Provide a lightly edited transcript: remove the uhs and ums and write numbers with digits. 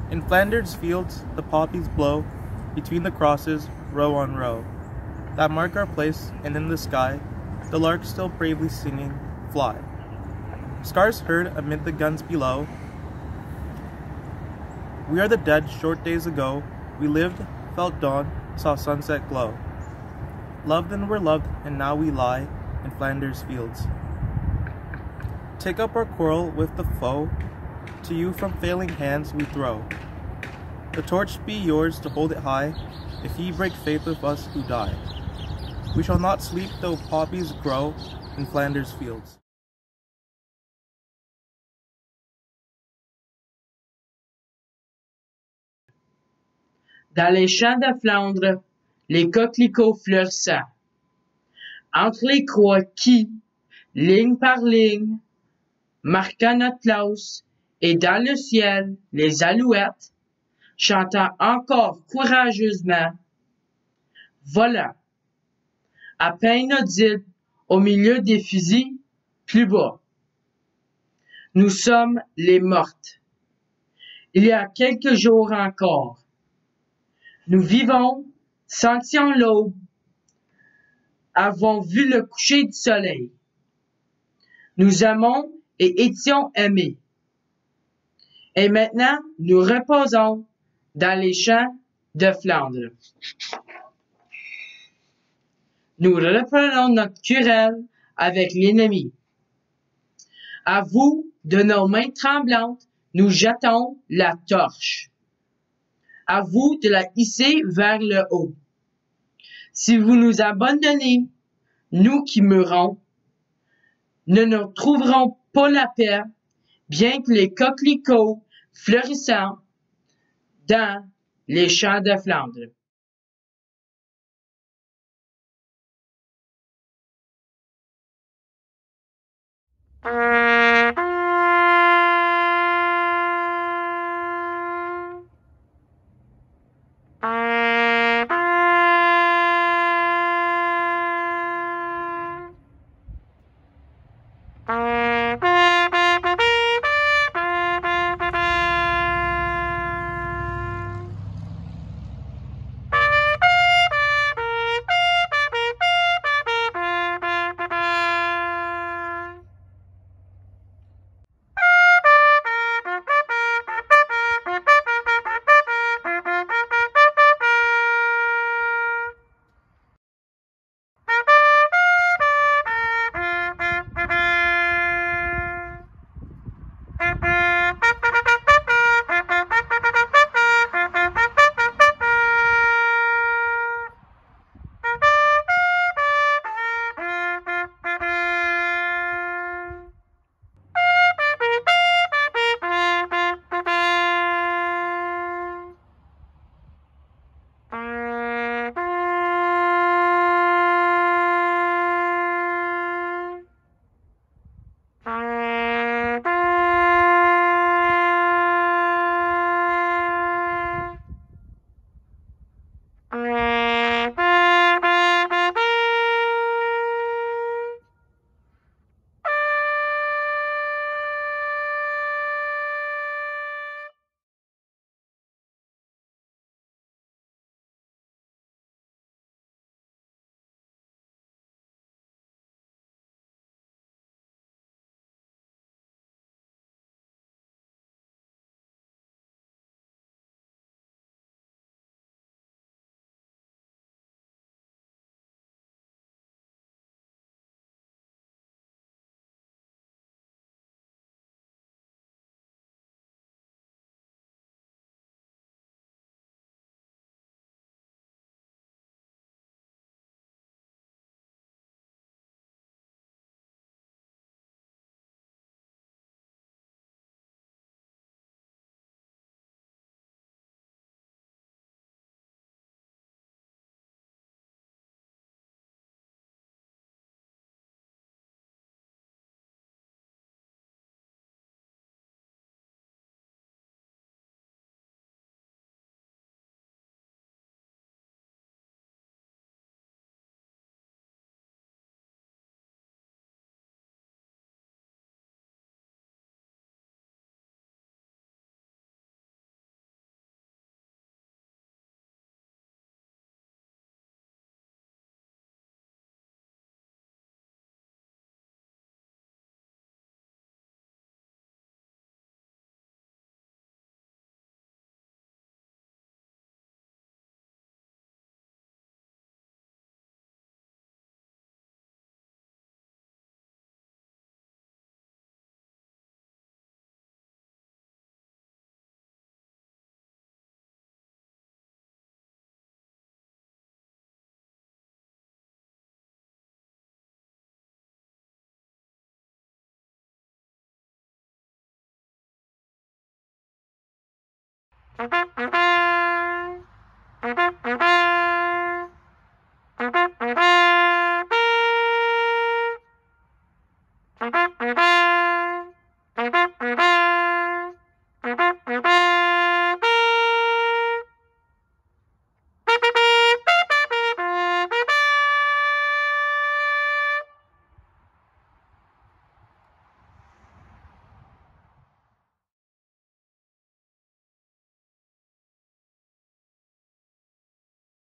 In Flanders fields, the poppies blow between the crosses, row on row, that mark our place, and in the sky, the larks still bravely singing, fly. Scars heard amid the guns below. We are the dead short days ago. We lived, felt dawn, saw sunset glow. Loved and were loved, and now we lie in Flanders fields. Take up our quarrel with the foe, to you from failing hands we throw. The torch be yours to hold it high, if ye break faith with us who die. We shall not sleep though poppies grow in Flanders fields. Dans les champs de Flandre, les coquelicots fleurissants. Entre les croix qui, ligne par ligne, marquant notre classe, et dans le ciel, les alouettes, chantant encore courageusement, volant, à peine audible au milieu des fusils, plus bas. Nous sommes les mortes. Il y a quelques jours encore, nous vivons, sentions l'aube, avons vu le coucher du soleil. Nous aimons et étions aimés. Et maintenant, nous reposons dans les champs de Flandre. Nous reprenons notre querelle avec l'ennemi. À vous, de nos mains tremblantes, nous jetons la torche. À vous de la hisser vers le haut. Si vous nous abandonnez, nous qui mourons, ne nous trouverons pas la paix, bien que les coquelicots fleurissant dans les champs de Flandre. Thank you.